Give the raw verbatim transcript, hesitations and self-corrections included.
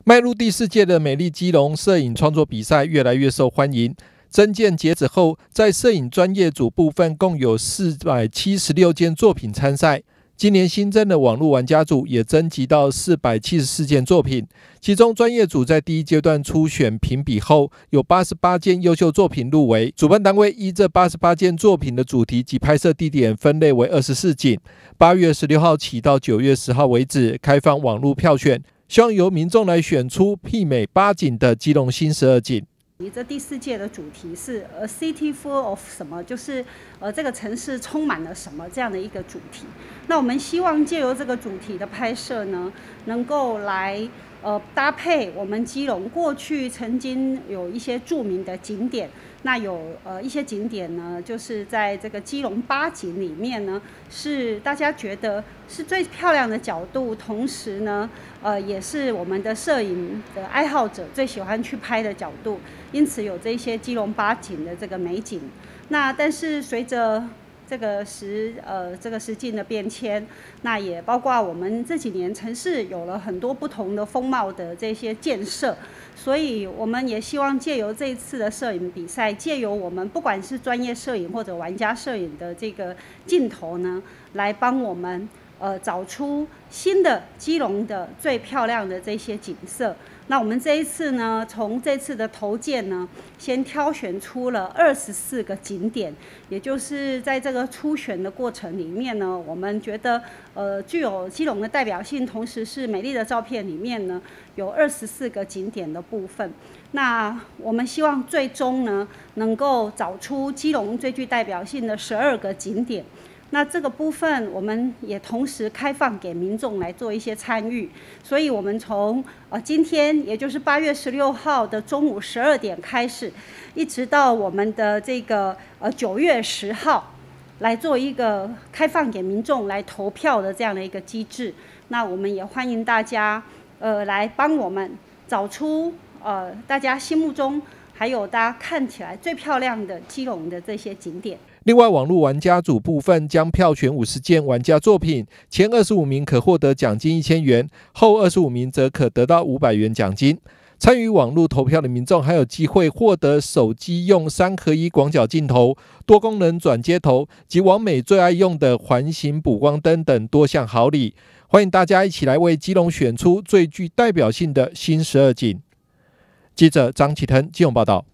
迈入第四届的美丽基隆摄影创作比赛越来越受欢迎。征件截止后，在摄影专业组部分共有四百七十六件作品参赛。今年新增的网络玩家组也征集到四百七十四件作品，其中专业组在第一阶段初选评比后，有八十八件优秀作品入围。主办单位依这八十八件作品的主题及拍摄地点分类为二十四景，八月十六号起到九月十号为止开放网络票选，希望由民众来选出媲美八景的基隆新十二景。 这第四届的主题是 A City Full of 什么，就是呃这个城市充满了什么这样的一个主题。那我们希望借由这个主题的拍摄呢，能够来呃搭配我们基隆过去曾经有一些著名的景点。那有呃一些景点呢，就是在这个基隆八景里面呢，是大家觉得是最漂亮的角度，同时呢，呃也是我们的摄影的爱好者最喜欢去拍的角度，因此有这些基隆八景的这个美景。那但是随着这个时呃这个时境的变迁，那也包括我们这几年城市有了很多不同的风貌的这些建设，所以我们也希望借由这一次的摄影比赛，借由我们不管是专业摄影或者玩家摄影的这个镜头呢，来帮我们呃找出新的基隆的最漂亮的这些景色。那我们这一次呢，从这次的投件呢，先挑选出了二十四个景点，也就是在这个初选的过程里面呢，我们觉得呃具有基隆的代表性，同时是美丽的照片里面呢，有二十四个景点的部分。那我们希望最终呢，能够找出基隆最具代表性的十二个景点。那这个部分我们也同时开放给民众来做一些参与，所以我们从呃今天也就是八月十六号的中午十二点开始，一直到我们的这个呃九月十号，来做一个开放给民众来投票的这样的一个机制。那我们也欢迎大家呃来帮我们找出呃大家心目中还有大家看起来最漂亮的基隆的这些景点。 另外，网络玩家组部分将票选五十件玩家作品，前二十五名可获得奖金一千元，后二十五名则可得到五百元奖金。参与网络投票的民众还有机会获得手机用三合一广角镜头、多功能转接头及网美最爱用的环形补光灯等多项好礼。欢迎大家一起来为基隆选出最具代表性的新十二景。记者张启腾基隆报道。